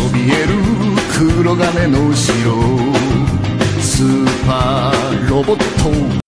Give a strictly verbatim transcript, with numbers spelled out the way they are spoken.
そびえる黒金の城、スーパーロボット